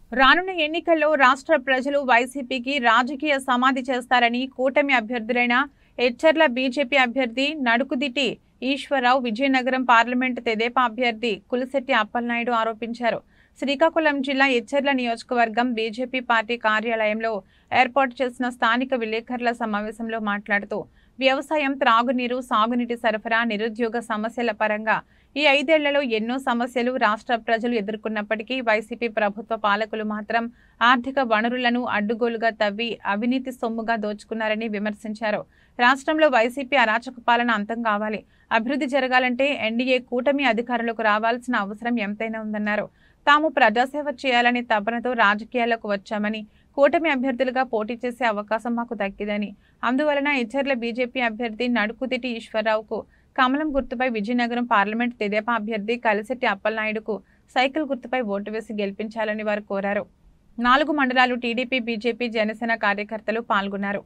రానున్న ఎన్నికల్లో రాష్ట్ర ప్రజలు వైసీపీకి రాజకీయ సమాధి చేస్తారని కూటమి అభ్యర్థులైన ఎచ్చర్ల బీజేపీ అభ్యర్థి నడుకుదిటి ఈశ్వరరావు, విజయనగరం పార్లమెంటు తెదేపా అభ్యర్థి కులశెట్టి అప్పలనాయుడు ఆరోపించారు. శ్రీకాకుళం జిల్లా ఎచ్చర్ల నియోజకవర్గం బీజేపీ పార్టీ కార్యాలయంలో ఏర్పాటు చేసిన స్థానిక విలేకరుల సమావేశంలో మాట్లాడుతూ వ్యవసాయం, త్రాగునీరు, సాగునీటి సరఫరా, నిరుద్యోగ సమస్యల పరంగా ఈ 5 ఏళ్లలో ఎన్నో సమస్యలు రాష్ట్ర ప్రజలు ఎదుర్కొన్నప్పటికీ వైసీపీ ప్రభుత్వ పాలకులు మాత్రం ఆర్థిక వనరులను అడ్డుగోలుగా తవ్వి అవినీతి సొమ్ముగా దోచుకున్నారని విమర్శించారు. రాష్ట్రంలో వైసీపీ అరాచక పాలన అంతం కావాలి, అభివృద్ధి జరగాలంటే ఎన్డీఏ కూటమి అధికారులకు రావాల్సిన అవసరం ఎంతైనా ఉందన్నారు. తాము ప్రజాసేవ చేయాలని తపనతో రాజకీయాలకు వచ్చామని, కూటమి అభ్యర్థులుగా పోటీ చేసే అవకాశం మాకు దక్కిందని, అందువలన ఎచ్చర్ల బీజేపీ అభ్యర్థి నడుకుదిటి ఈశ్వరరావుకు కమలం గుర్తుపై, విజయనగరం పార్లమెంట్ తెదేపా అభ్యర్థి కులశెట్టి అప్పలనాయుడుకు సైకిల్ గుర్తుపై ఓటు వేసి గెలిపించాలని వారు కోరారు. 4 మండలాలు టీడీపీ, బీజేపీ, జనసేన కార్యకర్తలు పాల్గొన్నారు.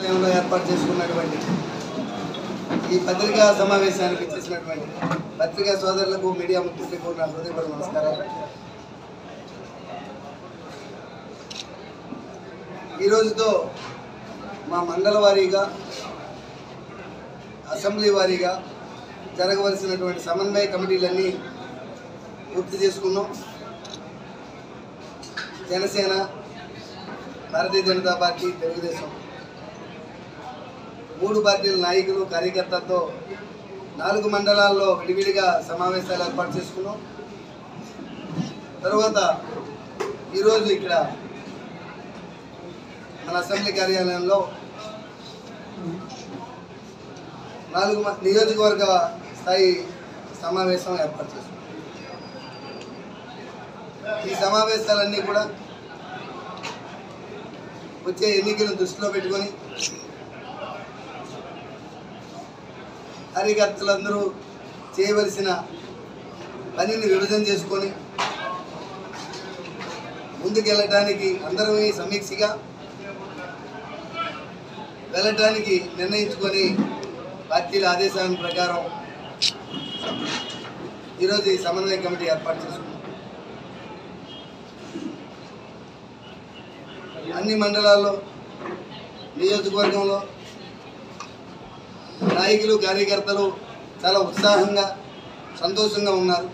ఈ పత్రికా సమావేశానికి చేసినటువంటి పత్రికా సోదరులకు, మీడియా మిత్రులకు నా హృదయపూర్వక నమస్కారాలు. ఈ రోజుతో మా మండల వారీగా, అసెంబ్లీ వారీగా జరగవలసినటువంటి సమన్వయ కమిటీలన్నీ పూర్తి చేసుకున్నాం. జనసేన, భారతీయ జనతా పార్టీ, తెలుగుదేశం 3 పార్టీల నాయకులు, కార్యకర్తలతో 4 మండలాల్లో విడివిడిగా సమావేశాలు ఏర్పాటు చేసుకున్నాం. తర్వాత ఈరోజు ఇక్కడ మన అసెంబ్లీ కార్యాలయంలో 4 నియోజకవర్గ స్థాయి సమావేశం ఏర్పాటు చేసుకున్నాం. ఈ సమావేశాలన్నీ కూడా వచ్చే ఎన్నికలను దృష్టిలో పెట్టుకొని కార్యకర్తలందరూ చేయవలసిన పనిని విభజన చేసుకొని ముందుకెళ్ళటానికి, అందరం సమీక్షగా వెళ్ళటానికి నిర్ణయించుకొని పార్టీల ఆదేశాల ప్రకారం ఈరోజు ఈ సమన్వయ కమిటీ ఏర్పాటు చేసుకున్నాం. అన్ని మండలాల్లో, నియోజకవర్గంలో నాయకులు, కార్యకర్తలు చాలా ఉత్సాహంగా, సంతోషంగా ఉన్నారు.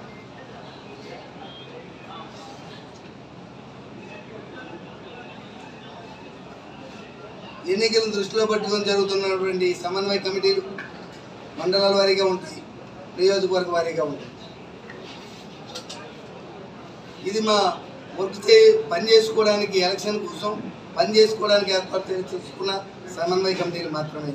ఎన్నికలను దృష్టిలో పెట్టుకొని జరుగుతున్నటువంటి సమన్వయ కమిటీలు మండలాల వారీగా ఉంటాయి, నియోజకవర్గ వారీగా ఉంటాయి. ఇది మా పని చేసుకోవడానికి, ఎలక్షన్ కోసం పని చేసుకోవడానికి ఏర్పాటు చేసుకున్న సమన్వయ కమిటీలు మాత్రమే.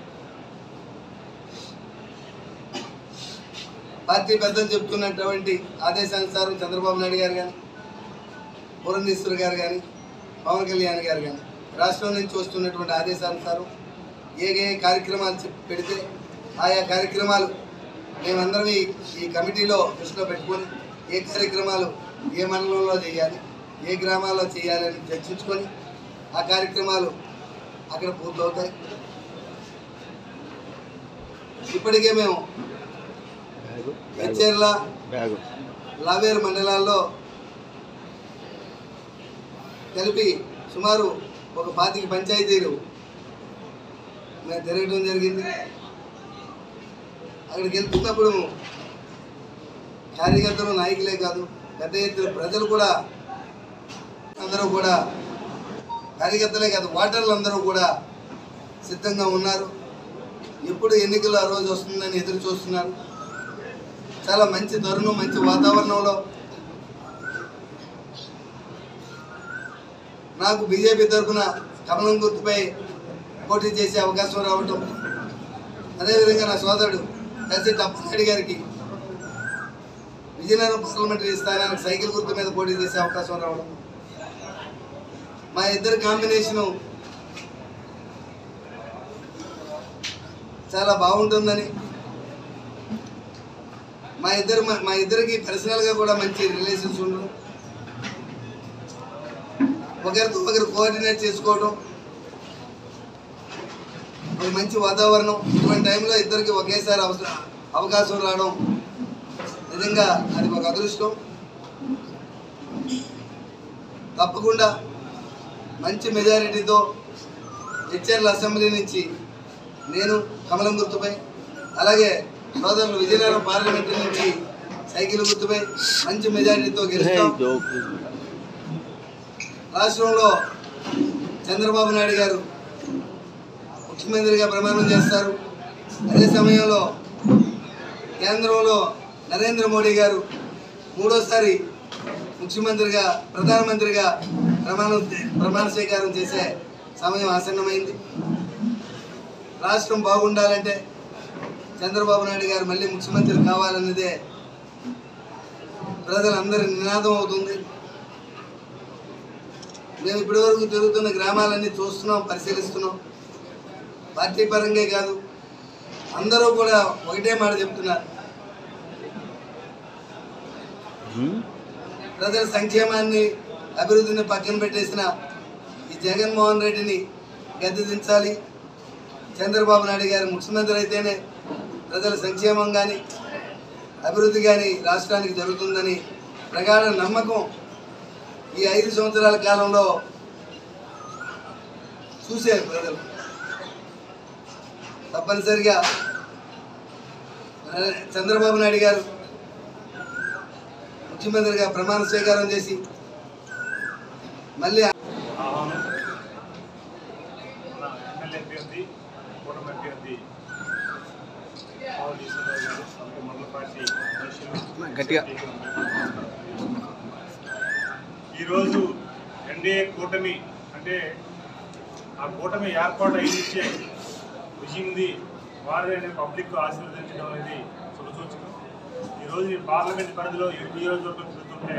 పార్టీ పెద్దలు చెప్తున్నటువంటి ఆదేశానుసారం చంద్రబాబు నాయుడు గారు కానీ, పురంధేశ్వరి గారు కానీ, పవన్ కళ్యాణ్ గారు కానీ రాష్ట్రం నుంచి వస్తున్నటువంటి ఆదేశానుసారం ఏ కార్యక్రమాలు పెడితే ఆయా కార్యక్రమాలు మేమందరం ఈ కమిటీలో దృష్టిలో పెట్టుకొని ఏ కార్యక్రమాలు ఏ మండలంలో చేయాలి, ఏ గ్రామాల్లో చేయాలి అని చర్చించుకొని ఆ కార్యక్రమాలు అక్కడ పూర్తవుతాయి. ఇప్పటికే మేము ఎచ్చర్ల, లావేరు మండలాల్లో కలిపి సుమారు ఒక 25 పంచాయతీలు మేము తిరగడం జరిగింది. అక్కడికి వెళ్తున్నప్పుడు కార్యకర్తలు, నాయకులే కాదు, పెద్ద ఎత్తున ప్రజలు కూడా, అందరూ కూడా, కార్యకర్తలే కాదు, ఓటర్లు అందరూ కూడా సిద్ధంగా ఉన్నారు. ఎప్పుడు ఎన్నికలు ఆ రోజు వస్తుందని ఎదురు చూస్తున్నారు. చాలా మంచి తరుణం, మంచి వాతావరణంలో నాకు బీజేపీ తరఫున కమలం గుర్తుపై పోటీ చేసే అవకాశం రావటం, అదేవిధంగా నా సోదరుడు కులశెట్టి అప్పలనాయుడు గారికి విజయనగరం పార్లమెంటరీ స్థానానికి సైకిల్ గుర్తు మీద పోటీ చేసే అవకాశం రావడం, మా ఇద్దరి కాంబినేషను చాలా బాగుంటుందని, మా ఇద్దరికి పర్సనల్గా కూడా మంచి రిలేషన్స్ ఉండడం, ఒకరితో ఒకరు కోఆర్డినేట్ చేసుకోవడం, ఒక మంచి వాతావరణం, ఇటువంటి టైంలో ఇద్దరికి ఒకేసారి అవకాశం రావడం నిజంగా అది ఒక అదృష్టం. తప్పకుండా మంచి మెజారిటీతో హెచ్ఆర్ల అసెంబ్లీ నుంచి నేను కమలం గుర్తుపై, అలాగే సోదరులు విజయనగరం పార్లమెంటు నుంచి సైకిల్ గుర్తుపై మంచి మెజారిటీతో గెలుస్తాం. రాష్ట్రంలో చంద్రబాబు నాయుడు గారు ముఖ్యమంత్రిగా ప్రమాణం చేస్తారు. అదే సమయంలో కేంద్రంలో నరేంద్ర మోడీ గారు మూడోసారి ముఖ్యమంత్రిగా ప్రధానమంత్రిగా ప్రమాణ స్వీకారం చేసే సమయం ఆసన్నమైంది. రాష్ట్రం బాగుండాలంటే చంద్రబాబు నాయుడు గారు మళ్ళీ ముఖ్యమంత్రి కావాలన్నదే ప్రజలందరి నినాదం అవుతుంది. మేము ఇప్పటివరకు తిరుగుతున్న గ్రామాలన్నీ చూస్తున్నాం, పరిశీలిస్తున్నాం. పార్టీ పరంగా కాదు, అందరూ కూడా ఒకటే మాట చెప్తున్నారు. ప్రజల సంక్షేమాన్ని, అభివృద్ధిని పక్కన పెట్టేసిన ఈ జగన్మోహన్ రెడ్డిని గద్దె దించాలి. చంద్రబాబు నాయుడు గారు ముఖ్యమంత్రి అయితేనే ప్రజల సంక్షేమం కానీ అభివృద్ధి కానీ రాష్ట్రానికి జరుగుతుందని ప్రగాఢ నమ్మకం ఈ 5 సంవత్సరాల కాలంలో చూశారు ప్రజలు. తప్పనిసరిగా చంద్రబాబు నాయుడు గారు ముఖ్యమంత్రిగా ప్రమాణ స్వీకారం చేసి మళ్ళీ ఈరోజు ఎన్డీఏ కూటమి అంటే ఆ కూటమి ఏర్పాటు అయ్యించే విజయంది వారిని పబ్లిక్ ఆశీర్వదించడం అనేది శుభసూచకం. ఈరోజు ఈ పార్లమెంట్ పరిధిలో 7 నియోజకవర్గం తిరుగుతుంటే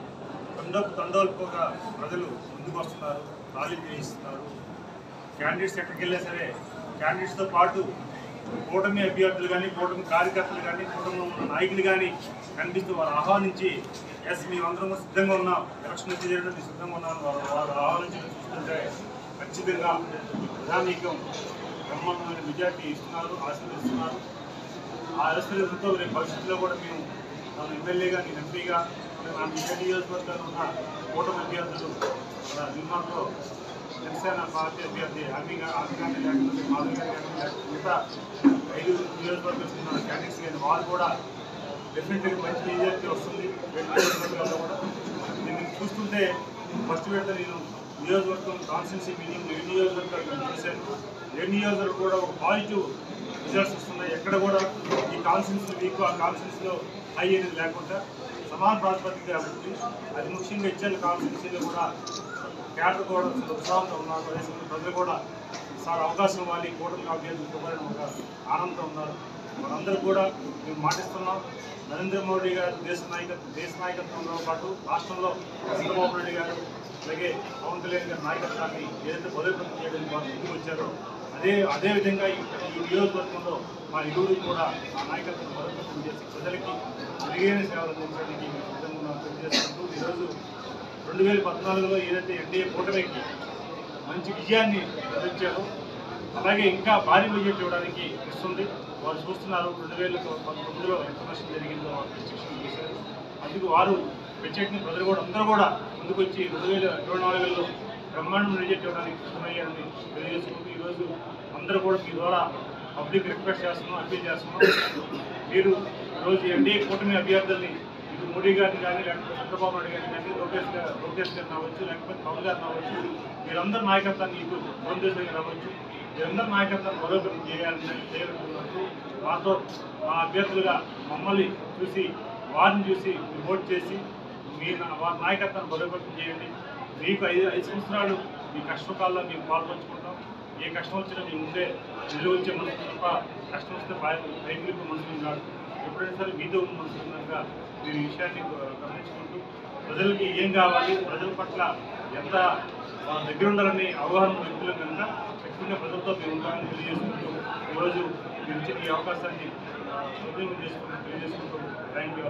తండోల్పుగా ప్రజలు ముందుకు వస్తున్నారు, ర్యాలీలు చేయిస్తున్నారు. క్యాండిడేట్స్ ఎక్కడికి వెళ్ళా సరే క్యాండిడేట్స్తో పాటు కూటమి అభ్యర్థులు కానీ, కూటమి కార్యకర్తలు కానీ, కూటమిలో ఉన్న నాయకులు కానీ కనిపిస్తూ వారు ఆహ్వానించి ఎస్ మేమందరం సిద్ధంగా ఉన్నాం, ఎలక్షన్ వచ్చి చేయడానికి సిద్ధంగా ఉన్నాం వారు ఆహ్వానించడం చూస్తుంటే ఖచ్చితంగా ప్రజానీకం బ్రహ్మాండమైన మెజార్టీ ఇస్తున్నారు, ఆశీర్వదిస్తున్నారు. ఆ ఆశీర్వాదంతో రేపు భవిష్యత్తులో కూడా మేము మన ఎమ్మెల్యేగా, నేను ఎంపీగా, నా నియోజకవర్గాలు ఉన్న కూటమి అభ్యర్థులు మన నిర్మాణంలో జనసేన పార్టీ అభ్యర్థి ఆమెగానే లేకపోతే మాధవ్ గారి కానీ మిగతా 5 నియోజకవర్గాలు ఉన్న క్యాండిడేట్స్ కానీ వాళ్ళు కూడా డెఫినెట్గా మంచి మెజార్టీ వస్తుంది. 2 నియోజకవర్గాల్లో కూడా దీన్ని చూస్తుంటే ఫస్ట్ విడత నేను నియోజకవర్గం కాన్స్టిట్యున్సీ మీటింగ్ 7 నియోజకవర్గాలు చేశాను. 7 నియోజకవర్గాలు కూడా ఒక పాజిటివ్ రిజల్ట్స్ వస్తున్నాయి. ఎక్కడ కూడా ఈ కాన్స్టిట్యున్సీ వీక్ ఆ కాన్స్టిట్యున్సీలో హై అనేది లేకుండా సమాన ప్రాతిపదిక అభివృద్ధి, అది ముఖ్యంగా ఇచ్చిన కాన్స్టిట్యున్సీలో కూడా క్యాడర్ కూడా ఉత్సాహంతో ఉన్నారు. ప్రజలు కూడా సార్ అవకాశం ఇవ్వాలి, కూటమి అభ్యర్థులు ఇవ్వాలని ఒక ఆనందంతో ఉన్నారు. మనందరూ కూడా మేము మాటిస్తున్నాం. నరేంద్ర మోడీ గారు దేశ నాయకత్వంతో పాటు రాష్ట్రంలో చంద్రబాబు నాయుడు గారు అలాగే పవన్ కళ్యాణ్ గారి నాయకత్వాన్ని ఏదైతే బలోపేతం చేయడానికి వారు ముందుకు వచ్చారో అదేవిధంగా ఈ నియోజకవర్గంలో మా ఇరువురు కూడా ఆ నాయకత్వం బలోపేతం చేసి ప్రజలకి మెరుగైన సేవలు అందించడానికి సిద్ధంగా తెలియజేసుకుంటూ ఈరోజు 2014లో ఏదైతే ఎన్డీఏ కూటమికి మంచి విజయాన్ని అందించారో అలాగే ఇంకా భారీ మెజార్టీ ఇవ్వడానికి ఇస్తుంది. వారు చూస్తున్నారు 2019లో ఎంత నష్టం జరిగిందో వారు ప్రత్యక్షం చేశారు. అందుకు వారు ప్రత్యేకంగా ప్రజలు కూడా అందరూ కూడా ముందుకు వచ్చి 2024లో బ్రహ్మాండం మెజార్టీ ఇవ్వడానికి సిద్ధమయ్యారని తెలియజేసుకుంటూ ఈరోజు అందరూ కూడా మీ ద్వారా పబ్లిక్ రిక్వెస్ట్ చేస్తున్నాం, అప్పీల్ చేస్తున్నాం. మీరు ఈరోజు ఎన్డీఏ కూటమి అభ్యర్థుల్ని ఇటు మోడీ గారిని కానీ లేకపోతే చంద్రబాబు నాయుడు గారిని కానీ లోకేష్ గారిని అవ్వచ్చు లేకపోతే పవన్ గారిని అవ్వచ్చు, మీరందరూ నాయకత్వాన్ని ఇటు పురంధేశ్వరి గారు అవ్వచ్చు, మీరందరూ నాయకత్వాన్ని బలోపేతం చేయాలనుకున్నట్టు మాతో మా అభ్యర్థులుగా మమ్మల్ని చూసి వారిని చూసి ఓట్ చేసి వారి నాయకత్వాన్ని బలోపేతం చేయండి. మీకు 5 సంవత్సరాలు మీ కష్టకాలంలో మేము పాల్పంచుకుంటాం. ఏ కష్టం వచ్చినా మీ ముందే నిలువచ్చే మనసు తప్ప కష్టం వస్తే రైతులకు మనసు కాదు. ఎప్పుడైనా సరే మీతో మనసుగా మీరు ఈ విషయాన్ని గమనించుకుంటూ ప్రజలకి ఏం కావాలి, ప్రజల పట్ల ఎంత దగ్గర ఉండాలని అవగాహన వ్యక్తులు కనుక ఖచ్చితంగా ప్రజలతో మేము ఉంటామని తెలియజేసుకుంటూ ఈరోజు మీరు ఇచ్చిన ఈ అవకాశాన్ని సద్వినియోగం తెలియజేసుకుంటూ థ్యాంక్ యూ.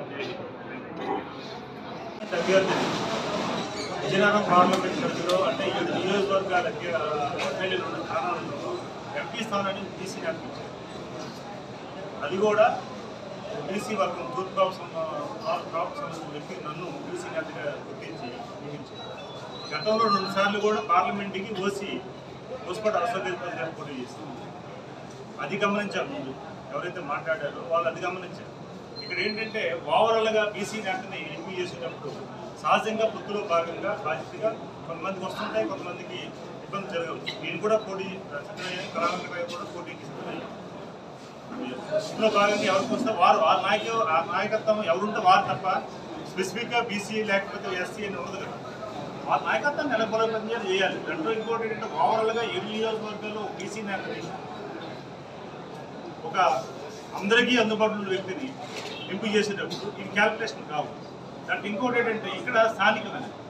అభ్యర్థి విజయనగరం పార్లమెంట్ పరిధిలో అంటే 7 నియోజకవర్గాల ఎమ్మెల్యేలు ఉన్న స్థానాలలో ఎంపీ స్థానాన్ని బీసీ కనిపించారు. అది కూడా బీసీ వర్గం తూర్పు కాపు సంస్థ వ్యక్తి నన్ను బీసీ నేతగా గుర్తించి నియమించారు. గతంలో 2 సార్లు కూడా పార్లమెంట్కి ఓసిపాటి అశ్వథ్ గారు పోటీ చేస్తారు. అది గమనించారు. ముందు ఎవరైతే మాట్లాడారో వాళ్ళు అది గమనించారు. ఇక్కడ ఏంటంటే ఓవరాల్గా బీసీ నేతని ఎంపీ చేసేటప్పుడు సహజంగా పొత్తులో భాగంగా బాధ్యతగా కొంతమందికి వస్తుంటాయి, కొంతమందికి ఇబ్బంది జరగవచ్చు. నేను కూడా పోటీ సిద్ధమయ్యాను, కళావంతరావు కూడా పోటీకి సిద్ధమయ్యాను. ఇందులో భాగంగా ఎవరికి వస్తే వారు ఆ నాయకత్వం ఎవరుంటే వారు తప్ప స్పెసిఫిక్గా బీసీ లేకపోతే ఎస్సీ అని ఉండదు కదా. వాళ్ళ నాయకత్వాన్ని నెలకొల్పం చేయాలి. రెండో ఇంకోటి ఏంటంటే ఓవరాల్గా 7 నియోజకవర్గాల్లో బీసీ నేతని ఒక అందరికీ అందుబాటులో ఉన్న వ్యక్తిని ఎంపిక చేసేటప్పుడు ఈ క్యాల్కులేషన్ కావు. దాంట్లో ఇంకోటి ఏంటంటే ఇక్కడ స్థానికమైన